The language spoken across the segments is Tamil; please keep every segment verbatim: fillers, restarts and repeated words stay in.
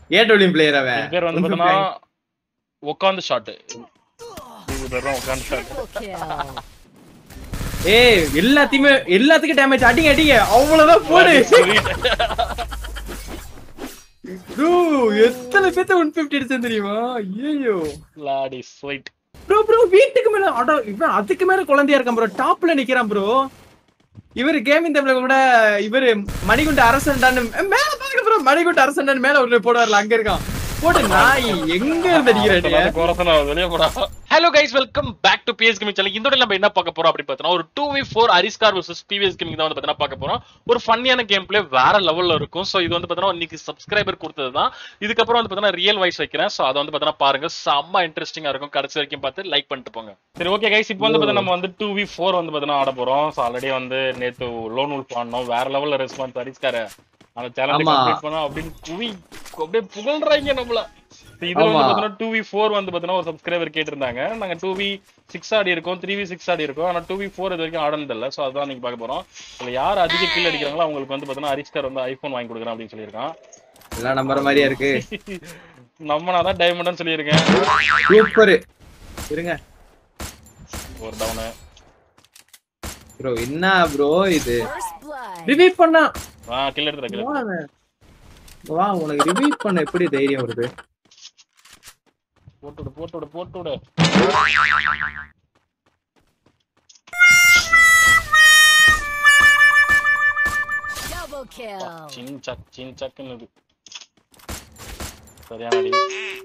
ஏடபிள்யூ பிளேயர் அவன். இது பேர் வந்து பார்த்தனா உட்கார்ந்து ஷாட். இது பேர் தான் உட்கார்ந்து ஷாட். ஏய் எல்லாத்தையுமே எல்லாத்துக்கும் டேமேஜ் அடிங்க அடிங்க அவ்வளவுதான் போடு. ப்ரோ எத்தனை பேத்த one fifty அடிச்சேன் தெரியுமா? ஐயோ லாடி ஸ்வீட். ப்ரோ ப்ரோ வீட்டுக்கு மேல அட இவன் அதுக்கு மேல குழந்தையா இருக்கான் ப்ரோ. டாப்ல நிக்கிறான் ப்ரோ. இவரு கேமிங் டேபிள்ல கூட இவரு மணிகுண்ட அரசன்டான்னு மேல பாருங்க ப்ரோ. மணிகுண்ட அரசன்டான்னு மேல ஒரு போடுவார்ல அங்க இருக்கான். போடு நாய் எங்க இருந்து அடிக்கிறீங்க? கோரசனா வெளிய போடா. Hello guys welcome back to P V S gaming channel. இந்த வீடியோல நம்ம என்ன பார்க்க போறோம் அப்படி பார்த்தா ஒரு two v four ஹரிஸ்கார் vs P V S gaming தான் வந்து பார்த்தா பார்க்க போறோம். ஒரு ஃபன்னியான கேம் பிளே வேற லெவல்ல இருக்கும். சோ இது வந்து பார்த்தா இன்னைக்கு சப்ஸ்கிரைபர் கொடுத்தது தான். இதுக்கு அப்புறம் வந்து பார்த்தா ரியல் வாய்ஸ் வைக்கிறேன். சோ அத வந்து பார்த்தா பாருங்க. செம்ம இன்ட்ரஸ்டிங்கா இருக்கும். கடைசி வரைக்கும் பார்த்து லைக் பண்ணிட்டு போங்க. சரி ஓகே गाइस இப்போ வந்து பார்த்தா நம்ம வந்து two v four வந்து பார்த்தா ஆட போறோம். சோ ஆல்ரெடி வந்து நேத்து லோன் உல்ஃப் ஆடணும். வேற லெவல்ல ரெஸ்பான்ஸ் ஹரிஸ்கார் அந்த சேலஞ்ச் கம்ப்ளீட் பண்ணா அப்படியே குவி அப்படியே புகழ்றாங்க நம்மள. இதுல வந்து பார்த்தா two v four வந்து பார்த்தா ஒரு சப்ஸ்கிரைபர் கேட்டிருந்தாங்க. நாங்க two v six ஆடி இருக்கோம், three v six ஆடி இருக்கோம். ஆனா two v four இது வரைக்கும் ஆடனது இல்ல. சோ அதான் நீங்க பார்க்க போறோம். இதுல யார் அதிக கில் அடிக்கறாங்களோ அவங்களுக்கு வந்து பார்த்தா ஹரிஸ்கார் வந்து ஐபோன் வாங்கி கொடுக்கறேன் அப்படி சொல்லிருக்கான். எல்லாம் நம்பற மாதிரியா இருக்கு. நம்மனா தான் டைமண்ட்னு சொல்லிருக்கேன். சூப்பர். இருங்க. ஒரு டவுன். ப்ரோ என்ன ப்ரோ இது? ரிவைவ் பண்ணா. ஆ கில் எடுத்துற கில். வா உனக்கு ரிவைவ் பண்ண எப்படி தைரியம் வருது? போட்டுடு போட்டுடு போட்டுடு. Double kill. சின் சக் சின் சக்னு. சரியான அடி.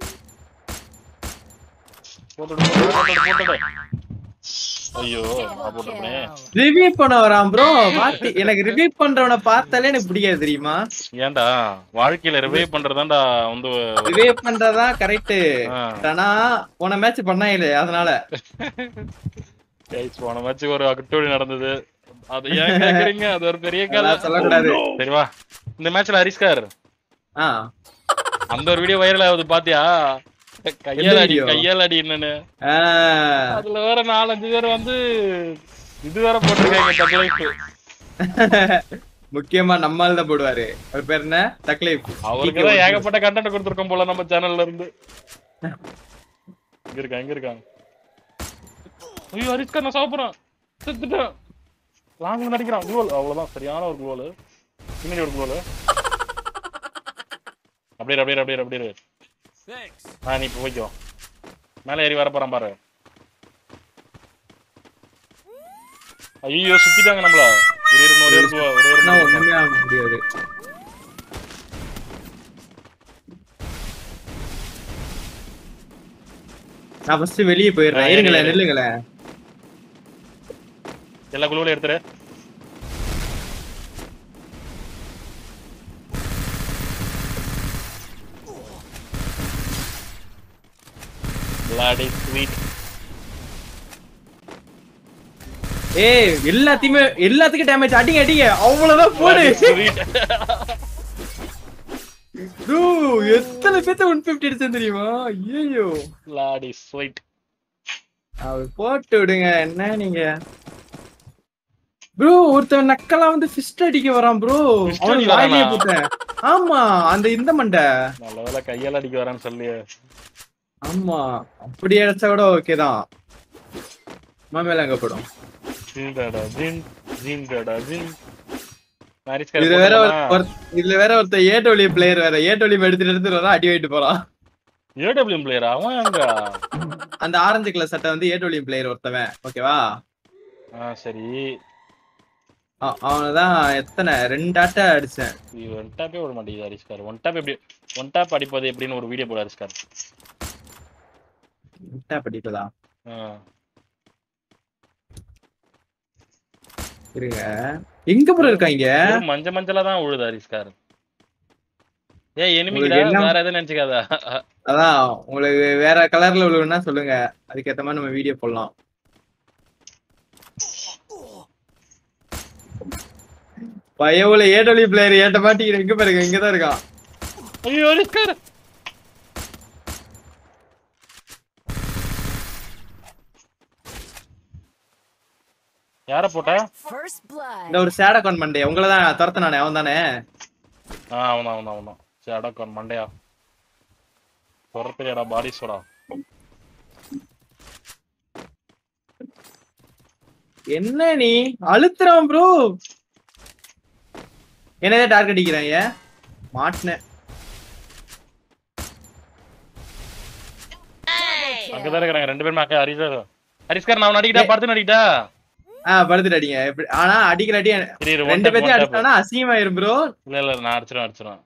போட்டுடு போட்டுடு போட்டுடு. ஐயோ நான் போட்டுட்டேனே. ரிவைவ் பண்ண வரான் ப்ரோ. பாத்தி எனக்கு ரிவைவ் பண்றவன பார்த்தாலே எனக்கு பிடிக்காது தெரியுமா? ஏன்டா வாழ்க்கையில ரிவைவ் பண்றதாண்டா வந்து ரிவைவ் பண்றதா கரெக்ட். ஆனா போன மேட்ச் பண்ணா இல்ல அதனால. கைஸ் போன மேட்ச் ஒரு அக்டோடி நடந்தது. அது ஏன் கேக்குறீங்க? அது ஒரு பெரிய கதை சொல்ல கூடாது. சரி வா. இந்த மேட்ச்ல ஹரிஸ்கார் ஆ அந்த ஒரு வீடியோ வைரல் ஆகுது பாத்தியா? கையால அடி கையால அடி என்னன்னு. அதுல வேற நாலஞ்சு பேர் வந்து இது வேற போட்டிருக்காங்க தக்லைஃப். முக்கியமா நம்மால தான் போடுவாரு. அவர் பேர் என்ன? தக்லைஃப். அவருக்கு தான் ஏகப்பட்ட கண்டென்ட் கொடுத்திருக்கோம் போல நம்ம சேனல்ல இருந்து. இங்க இருக்காங்க இங்க இருக்காங்க. ஐயோ ஹரிஸ்கார் நான் சாப்பிடுறேன். செத்துட்டேன். லாங்ல நடிக்கிறான். கோல் அவ்வளவுதான். சரியான ஒரு கோல். இன்னொரு ஒரு கோல். அப்படியே அப்படியே அப்படியே அப்படியே. ஆ நீ போய்க்கோ. மேலே ஏறி வர போறான் பாரு. ஐயோ சுத்திட்டாங்க நம்மள. ஒரே ஒரு ஒரே ஒரு ஒரே ஒரு ஒண்ணுமே ஆக முடியாது. நான் ஃபர்ஸ்ட் வெளிய போயிடுறேன். இருங்களே நில்லுங்களே. எல்லா குளூல எடுத்துரு. Bloody sweet. ஏய் எல்லாத்தையுமே எல்லாத்துக்கும் டேமேஜ் அடிங்க அடிங்க அவ்வளவுதான் போடு. ப்ரோ எத்தனை பேத்த one fifty அடிச்சேன் தெரியுமா? ஐயோ bloody sweet. அவ போட்டு விடுங்க. என்ன நீங்க ப்ரோ ஒருத்தன் நக்கலா வந்து ஃபிஸ்ட் அடிக்க வரான் ப்ரோ. அவன் வாயிலே போட்டேன். ஆமா அந்த இந்த மண்டை நல்ல வேளை கையால அடிக்க வரான்னு சொல்லி. ஆமா அப்படி அடிச்சா கூட ஓகே தான். மாமேல அங்க போடும். ஜின்டடா ஜின் ஜின்டடா ஜின். இதுல வேற ஒரு இதுல வேற ஒருத்த ஏடபிள்யூ பிளேயர் வேற ஏடபிள்யூ எடுத்து எடுத்து வரா அடி வாங்கிட்டு போறான். ஏடபிள்யூ பிளேயர் அவன் அங்க அந்த ஆரஞ்சு கலர் சட்டை வந்து ஏடபிள்யூ பிளேயர் ஒருத்தவன் ஓகேவா? ஆ சரி. அவனதான் எத்தனை ரெண்டு ஆட்ட அடிச்சேன். ஒன் டாப்பே விட மாட்டேங்குது ஹரிஸ்கார். ஒன் டாப் எப்படி ஒன் டாப் அடிப்பது எப்படின்னு ஒரு வீடியோ போடு ஹரிஸ்கார். One top அடிப்பதா? இருங்க எங்க போற இருக்காங்க? மஞ்ச மஞ்சளா தான் உழுது ஹரிஸ்கார். ஏய் எனிமிடா வேற எதை நினைச்சுக்காதா? அதான் உங்களுக்கு வேற கலர்ல விழுவுனா சொல்லுங்க. அதுக்கு ஏத்த மாதிரி நம்ம வீடியோ போடலாம். பயவுல ஏடபிள்யூ பிளேயர் ஏட்ட மாட்டீங்க. எங்க பாருங்க இங்கதான் இருக்கான். ஐயோ ஹரிஸ்கார் யார போட்ட? இந்த ஒரு சேட் அக்கவுண்ட் மண்டே உங்கள தான் துரத்துனானே அவன் தானே? ஆ அவனா அவனா அவனா சேட் அக்கவுண்ட் மண்டையா. பொறப்பேடா பாடி சோடா. என்ன நீ அழுத்துறான் ப்ரோ. என்னதே டார்கெட் அடிக்கிறான் ஏ மாட்னே. அங்கதான் இருக்காங்க ரெண்டு பேரும். அக்கா ஹரிஸ்கார் ஹரிஸ்கார் நான் அடிக்கிட்டா படுத்து அடிக்கிட்டா. ஆ படுத்துட்டு அடிங்க. ஆனா அடிக்கிற அடி ரெண்டு பேத்தையும் அடிச்சானா அசிங்கமாயிரும் ப்ரோ. இல்ல இல்ல நான் அடிச்சிரும் அடிச்சிரும்.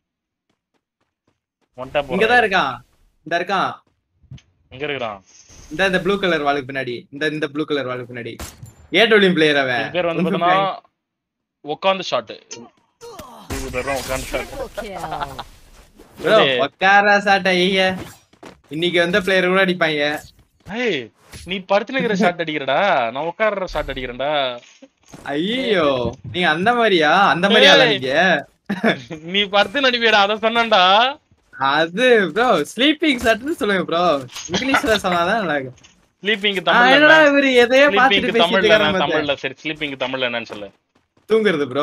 ஒன் டாப் இங்கதான் இருக்கான். இந்த இருக்கான். எங்க இருக்கான்? இந்த இந்த ப்ளூ கலர் வாலுக்கு பின்னாடி. இந்த இந்த ப்ளூ கலர் வாலுக்கு பின்னாடி. ஏடபிள்யூ பிளேயர் அவன். இந்த பேர் வந்து பார்த்தா உட்கார்ந்து ஷாட். இது பேர் உட்கார்ந்து ஷாட். ப்ரோ உட்கார ஷாட் ஐயா. இன்னைக்கு வந்த பிளேயர் கூட அடிப்பாங்க. ஏய் நீ படுத்து நிக்கிற ஷாட் அடிக்கிறடா. நான் உட்கார்ற ஷாட் அடிக்கிறேன்டா. ஐயோ நீ அந்த மாதிரியா? அந்த மாதிரியா நீங்க? நீ படுத்து நடிப்பியடா அத சொன்னேன்டா. அது ப்ரோ ஸ்லீப்பிங் ஷாட்னு சொல்லுங்க ப்ரோ. இங்கிலீஷ்ல சொன்னாதான் நல்லா இருக்கும். ஸ்லீப்பிங் தமிழ்ல என்னடா இவரு எதையோ பாத்துட்டு பேசிட்டு தமிழ்ல இருக்காரு. தமிழ்ல சரி ஸ்லீப்பிங் தமிழ்ல என்னன்னு சொல்லு. தூங்குறது ப்ரோ.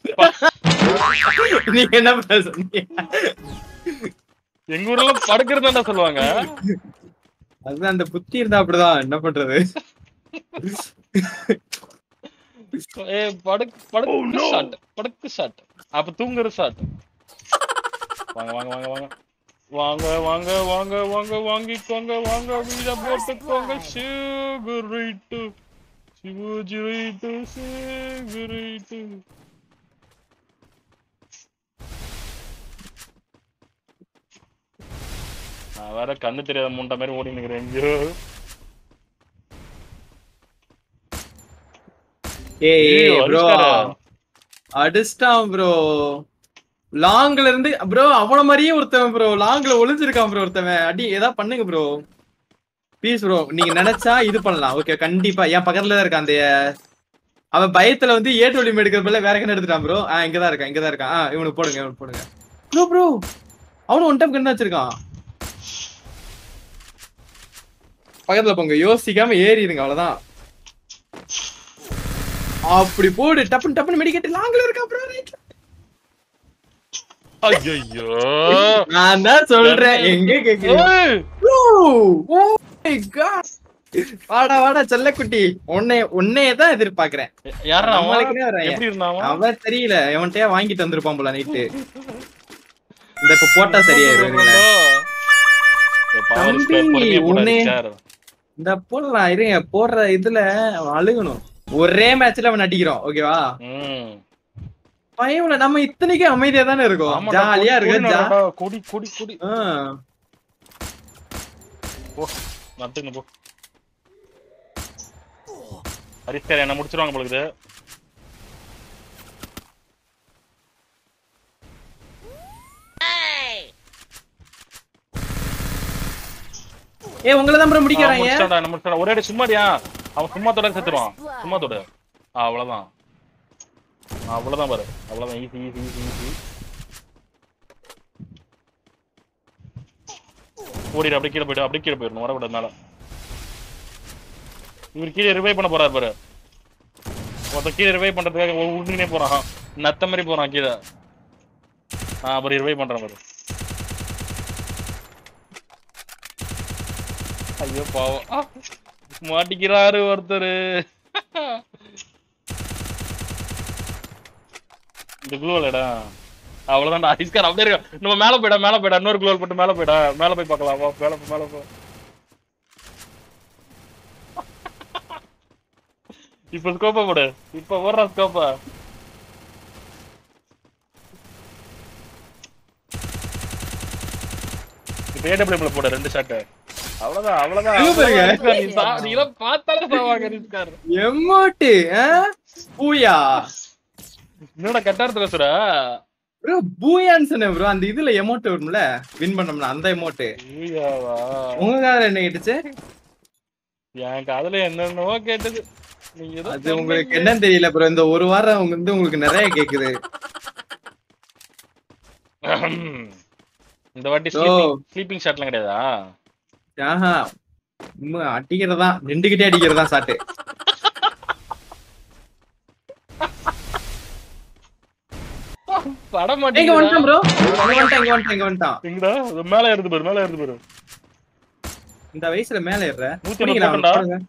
நீங்க என்ன ப்ரோ சொன்னீங்க? எங்க ஊர்ல படுக்கிறதுதான்டா சொல்லுவாங்க. அதுதான் அந்த புத்தி இருந்தா அப்படிதான் என்ன பண்றது. ஏய் படுக் படுக்கு ஷாட் படுக்கு ஷாட். அப்ப தூங்குற ஷாட். வாங்க வாங்க வாங்க வாங்க வாங்க வாங்க வாங்க வாங்க வாங்கிக்கோங்க வாங்க வீட போட்டுக்கோங்க. சிகரெட்டு சிவஜிரைட்டு சிகரெட்டு. நான் வேற கண்ணு தெரியாத முண்டை மாதிரி ஓடி நிக்கிறேன் எங்கயோ. ஏய் ப்ரோ அடிஸ்டான் ப்ரோ. லாங்ல இருந்து ப்ரோ அவன மாதிரியே ஒருத்தவன் ப்ரோ. லாங்ல ஒளிஞ்சிருக்கான் ப்ரோ ஒருத்தவன். அடி ஏதா பண்ணுங்க ப்ரோ ப்ளீஸ் ப்ரோ. நீங்க நினைச்சா இது பண்ணலாம். ஓகே கண்டிப்பா என் பக்கத்துல தான் இருக்கான். அந்த அவன் பயத்துல வந்து ஏ டோலியம் எடுக்கிறப்பல வேற கண்ணு எடுத்துட்டான் ப்ரோ. ஆஹ் இங்கதான் இருக்கான் இங்கதான் இருக்கான். ஆஹ் இவனுக்கு போடுங்க இவனுக்கு போடுங்க ப்ரோ. ப்ரோ அவனும் ஒன் டைம் கண்ணு வச்சிருக்கான். பக்கத்துல போங்க யோசிக்காம ஏறிடுங்க அவ்வளவுதான். அப்படி போடு டப்புன்னு டப்புன்னு மெடிக்கெட் லாங்ல இருக்கா ப்ரோ. ரைட்ல ஐயோ நான் தான் சொல்றேன் எங்க கேக்குறீங்க. ஓ மை காட் வாடா வாடா செல்லக்குட்டி. உன்னை உன்னையே தான் எதிர்பார்க்கிறேன். யாரா எப்படி இருந்தான் அவன் தெரியல. எவன்கிட்டயே வாங்கிட்டு வந்திருப்பான் போல நைட்டு. இந்த இப்ப போட்டா சரியாயிரும். இந்த போடலாம் இருங்க. போடுற இதுல அழுகணும். ஒரே மேட்ச்ல அவன் அடிக்கிறோம் ஓகேவா. பயம்ல நம்ம இத்தனைக்கு அமைதியா தானே இருக்கோம். ஜாலியா இருக்கு. கொடி கொடி கொடி. போ நட்டுங்க போ. ஹரிஸ்கார் என்ன முடிச்சிருவாங்க போல. ஏய் உங்கள தான் ப்ரோ முடிக்கறாங்க. முடிச்சடா நம்ம முடிச்சடா. ஒரே சும்மாடியா. அவன் சும்மா தொட செத்துறான். சும்மா தொட. அவ்வளவுதான் அவ்வளவுதான் பாரு. அவ்வளவுதான் ஈஸி ஈஸி ஈஸி ஈஸி. ஓடிடு அப்படியே கீழே போயிடு. அப்படியே கீழே போயிடணும் வரக்கூடாது மேல. இவர் கீழே ரிவைவ் பண்ண போறாரு பாரு. மொத்தம் கீழே ரிவைவ் பண்றதுக்காக உருண்டுனே போறான். நத்த மாதிரி போறான் கீழே. ஆஹ் அப்புறம் ரிவைவ் பண்றான் பாரு. ஐயோ பாவம் மாட்டிக்கிறாரு ஒருத்தரு. இந்த குளோலடா அவ்வளவுதான். ஹரிஸ்கார் அப்படியே இருக்க. நம்ம மேல போயிடா மேல போயிடா. இன்னொரு குளோல் போட்டு மேல போயிடா. மேல போய் பார்க்கலாம். மேல மேல போ. இப்ப ஸ்கோப்பா போடு. இப்ப ஓடுற ஸ்கோப்பா. இப்ப ஏடபிள்யூல போடு ரெண்டு ஷாட். அவ்வளவுதான் அவ்வளவுதான். நீ எல்லாம் பார்த்தாலே சாவாங்க ஹரிஸ்கார். எமோட் பூயா. என்னடா கட்டாரத்து பேசுற ப்ரோ? பூயான்னு சொன்னேன் ப்ரோ. அந்த இதுல எமோட் வரும்ல வின் பண்ணோம்னா அந்த எமோட். பூயாவா? உங்க காதுல என்ன கேட்டுச்சு? என் காதுல என்னென்னவோ கேட்டது. நீங்க அது உங்களுக்கு என்னன்னு தெரியல ப்ரோ. இந்த ஒரு வாரம் அவங்க வந்து உங்களுக்கு நிறைய கேக்குது. இந்த வாட்டி ஸ்லீப்பிங் ஷாட்லாம் கிடையாதா? ஆஹா அடிக்கிறதா நின்றுகிட்டே அடிக்கிறதா சாட்டு. பட இங்க மாட்டீங்க வந்துட்டான் ப்ரோ இங்க வந்துட்டான் இங்க வந்துட்டான் இங்க வந்துட்டான் எங்கடா மேல ஏறுது பாரு மேல ஏறுது பாரு இந்த வயசுல மேல ஏறுற நூத்தி ஐம்பது போட்டா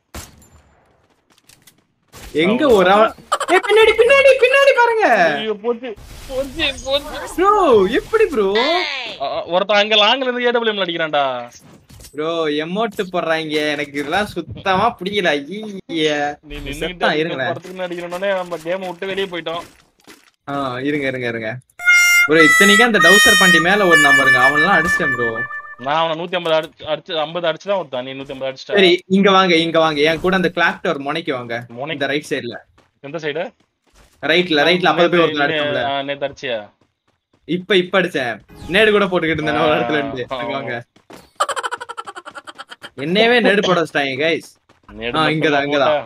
எங்க ஒரு ஏய் பின்னாடி பின்னாடி பின்னாடி பாருங்க ஐயோ போச்சு போச்சு போச்சு ப்ரோ எப்படி ப்ரோ ஒருத்தன் அங்க லாங்ல இருந்து ஏடபிள்யூஎம் அடிக்கிறான்டா ப்ரோ எமோட் போடுறாங்க எனக்கு இதெல்லாம் சுத்தமா பிடிக்கல ஐய நீ நின்னுட்டே இருங்க படத்துக்கு அடிக்கிறனே நம்ம கேம் விட்டு வெளிய போய்ட்டோம் ஆ இருங்க இருங்க இருங்க ப்ரோ இத்தனைக்கு அந்த டவுசர் பண்டி மேல ஒரு நம்பருங்க அவனெல்லாம் அடிச்சேன் ப்ரோ நான் அவன நூத்தி ஐம்பது அடிச்சு ஐம்பது அடிச்சு தான் விட்டான் நீ நூத்தி ஐம்பது அடிச்சிட்ட சரி இங்க வாங்க இங்க வாங்க என் கூட அந்த கிளாக் டவர் முனைக்கு வாங்க இந்த ரைட் சைடுல எந்த சைடு ரைட்ல ரைட்ல அப்ப போய் ஒருத்தர் அடிச்சோம்ல நேத்து அடிச்சியா இப்ப இப்ப அடிச்சேன் நேடு கூட போட்டுக்கிட்டு இருந்தேன் ஒரு இடத்துல இருந்து அங்க வாங்க என்னவே நேடு போட வச்சிட்டாங்க கைஸ் ஆ இங்க தான் இங்க தான்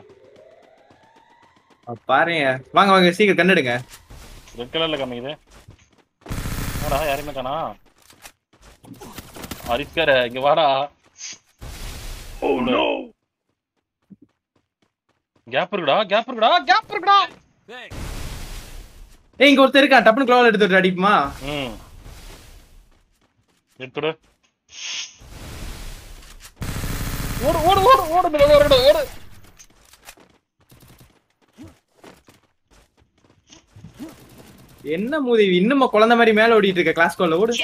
பாருங்க வாங்க வாங்க சீக்கிரம் கண்ணெடுங்க ரெட் கலர்ல காமிக்குது வாடா யாரையுமே காணா ஹரிஸ்கார் இங்க வாடா ஓ நோ கேப் இருக்குடா கேப் இருக்குடா கேப் இருக்குடா ஏய் இங்க ஒருத்தர் இருக்கான் டப்புனு க்ளோவல் எடுத்துட்டு அடிக்குமா ம் எடுத்துடு ஓடு ஓடு ஓடு ஓடு ஓடு ஓடு என்ன மூதி இன்னும் குழந்தை மாதிரி மேல ஓடிட்டு இருக்க கிளாஸ் கோல்ல ஓடு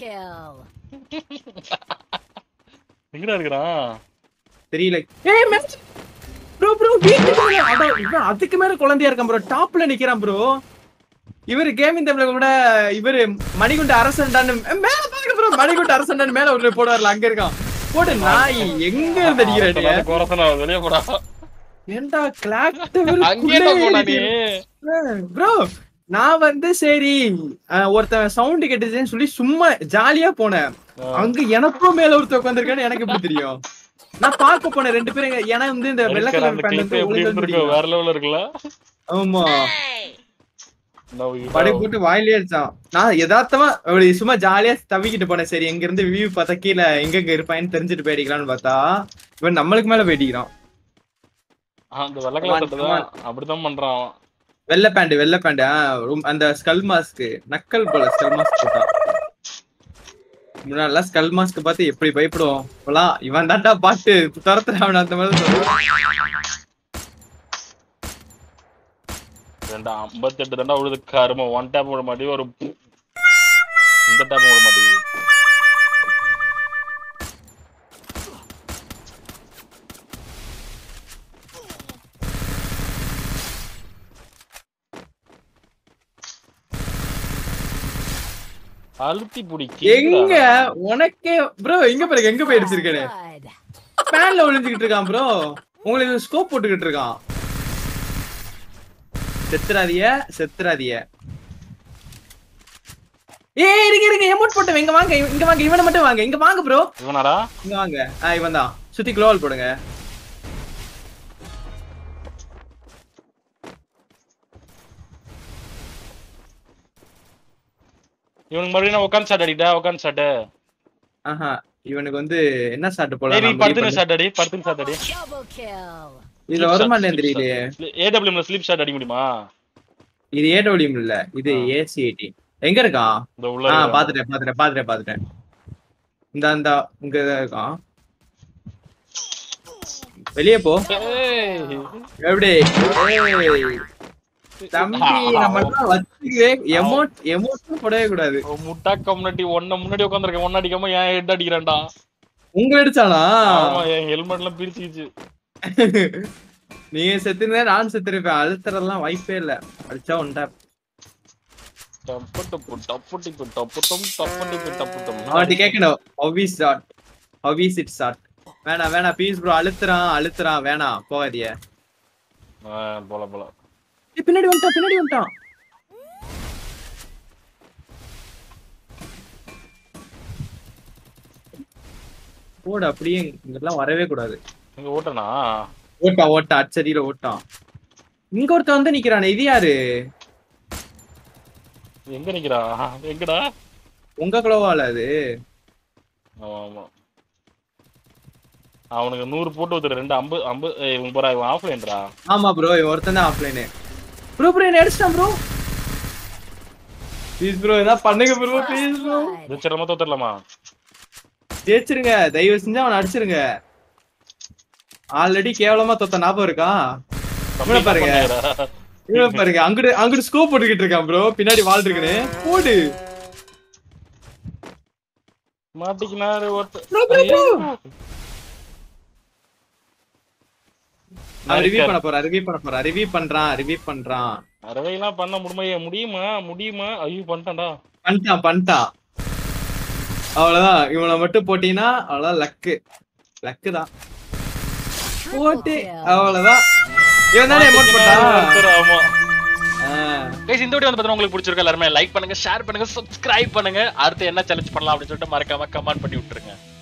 எங்கடா இருக்கறான் தெரியல ஏய் மேட்ச் ப்ரோ ப்ரோ வீட்டுக்குள்ள அட இவன் அதுக்கு மேல குழந்தையா இருக்கான் ப்ரோ டாப்ல நிக்கறான் ப்ரோ இவரு கேமிங் டேபிள்ல கூட இவரு மணிகுண்ட அரசன்டான்னு மேல பாருங்க ப்ரோ மணிகுண்ட அரசன்டான்னு மேல ஒரு போடுவார்ல அங்க இருக்கான் போடு நாய் எங்க இருந்து அடிக்கறே கோரசனா வெளிய போடா ஏண்டா கிளாக் டவர் அங்கேடா போடா நீ ப்ரோ நான் வந்து சரி ஒருத்தன் சவுண்ட் கேட்டுச்சுன்னு சொல்லி சும்மா ஜாலியா போனேன் அங்க எனக்கும் மேல ஒருத்தர் உட்கார்ந்திருக்கான்னு எனக்கு எப்படி தெரியும் நான் பார்க்க போனேன் ரெண்டு பேரும் ஏன்னா வந்து இந்த வெள்ளை கலர் பேண்ட் வந்து வேற லெவல்ல இருக்குல ஆமா படி போட்டு வாயிலே அடிச்சான் நான் யதார்த்தமா சும்மா ஜாலியா தவிக்கிட்டு போனேன் சரி எங்க இருந்து வியூ பார்த்தா கீழே எங்க எங்க இருப்பான்னு தெரிஞ்சுட்டு போயிடிக்கலாம்னு பார்த்தா இவன் நம்மளுக்கு மேல போயிடிக்கிறான் அந்த வெள்ளை கலர் அப்படிதான் பண்றான் வெள்ளை பேண்ட் வெள்ளை பேண்ட் அந்த ஸ்கல் மாஸ்க் நக்கல் போல ஸ்கல் மாஸ்க் போட்டான் முன்னாடி ஸ்கல் மாஸ்க் பார்த்து எப்படி பயப்படுவோம் இப்பெல்லாம் இவன் தாண்டா பாட்டு துரத்துறான் அந்த மாதிரி ரெண்டா ஐம்பத்தி எட்டு தாண்டா உழுது கரும ஒன் டேப் விட மாட்டேங்குது ஒரு இந்த டேப் விட மாட்டேங்குது அழுத்தி புடி எங்க உனக்கே ப்ரோ எங்க பாருங்க எங்க போய் அடிச்சிருக்கேன் பேன்ல ஒளிஞ்சுக்கிட்டு இருக்கான் ப்ரோ உங்களுக்கு ஸ்கோப் போட்டுக்கிட்டு இருக்கான் செத்துறாதிய செத்துறாதிய ஏய் இருங்க இருங்க எமோட் போட்டு இங்க வாங்க இங்க வாங்க இவனை மட்டும் வாங்க இங்க வாங்க ப்ரோ இவனாடா இங்க வாங்க ஆ இவன் தான் சுத்தி க்ளோவல் போடுங்க இவனுக்கு மறுபடியும் உட்காந்து ஷாட் அடிடா உட்காந்து ஷாட் ஆஹா இவனுக்கு வந்து என்ன ஷாட் போலாம் நீ படுத்துன ஷாட் அடி படுத்துன ஷாட் அடி இதுல வர மாட்டேன் தெரியலையே ஏடபிள்யூஎம்ல ஸ்லீப் ஷாட் அடிக்க முடியுமா இது ஏடபிள்யூஎம் இல்ல இது ஏசிஏடி எங்க இருக்கான் இந்த உள்ள ஆ பாத்துட்டேன் பாத்துட்டேன் பாத்துட்டேன் பாத்துட்டேன் இந்த அந்த இங்க இருக்கான் வெளியே போ எப்படி தம்பி நம்ம எல்லாம் வச்சுக்கவே எமோட் எமோட் போடவே கூடாது முட்டா கம்யூனிட்டி ஒன்ன முன்னாடி உட்கார்ந்திருக்கேன் ஒன்ன அடிக்காம ஏன் ஹெட் அடிக்கிறான்டா உங்க அடிச்சானா ஆமா என் ஹெல்மெட் எல்லாம் பிரிச்சிச்சு நீங்க செத்துனே நான் செத்துருப்பேன் அழுத்தறதெல்லாம் வாய்ப்பே இல்ல அடிச்சா ஒன் டேப் டப்பு டப்பு டிப்பு டப்பு டம் டப்பு டிப்பு டப்பு டம் அவன்ட்ட கேக்கணும் how is that how is it start வேணா வேணா பீஸ் ப்ரோ அழுத்துறான் அழுத்துறான் வேணா போகாதீங்க போல போல பின்னாடி வந்துட்டான் பின்னாடி வந்துட்டான் போட அப்படியே இங்கெல்லாம் வரவே கூடாது இங்க ஓட்டனா ஓட்டா ஓட்டா அச்சடியில ஓட்டான் இங்க ஒருத்த வந்து நிக்கிறானே இது யாரு எங்க நிக்கிறா எங்கடா உங்க குளோவால அது ஆமா ஆமா அவனுக்கு நூறு போட்டு ஊத்துற ரெண்டு ஐம்பது ஐம்பது இவன் போறா இவன் ஆஃப்லைன்டா ஆமா ப்ரோ இவன் ஒருத்தன் தான் ஆஃப்லைன் ப்ரோ ப்ரோ என்ன அடிச்சிட்டான் ப்ரோ ப்ளீஸ் ப்ரோ ஏதா பண்ணுங்க ப்ரோ ப்ளீஸ் ப்ரோ ஜெயிச்சிரமா தோத்துறலாமா ஜெயிச்சிருங்க தயவு செஞ்சு அவனை அடிச்சிருங்க ஆல்ரெடி கேவலமா தொத்த ஞாபகம் இருக்கா இவனை பாருங்க இவனை பாருங்க அங்கிட்டு அங்கிட்டு ஸ்கோப் போட்டுக்கிட்டு இருக்கான் ப்ரோ பின்னாடி வால் இருக்குன்னு போடு மாட்டிக்கினாரு ஒருத்த ரிவ்யூ பண்ண போறா ரிவ்யூ பண்ண போறா ரிவ்யூ பண்றான் ரிவ்யூ பண்றான் அரவையெல்லாம் பண்ண முடியுமா முடியுமா முடியுமா ஐயோ பண்ணிட்டான்டா பண்ணிட்டான் பண்ணிட்டான் அவ்வளவுதான் இவனை மட்டும் போட்டீங்கன்னா அவ்வளவுதான் லக்கு லக்கு தான் போட்டு அவ்வளவுதான் இவன் தானே எமோட் போட்டான் ஆமா ஆ கைஸ் இந்த வீடியோ வந்து பார்த்தா உங்களுக்கு பிடிச்சிருக்கா எல்லாரும் லைக் பண்ணுங்க ஷேர் பண்ணுங்க சப்ஸ்கிரைப் பண்ணுங்க அடுத்து என்ன சேலஞ்ச் பண்ணலாம் அப்படின்னு சொல்லிட்டு மறக்காம கமெண்ட் பண்ணி விட்டுருங்க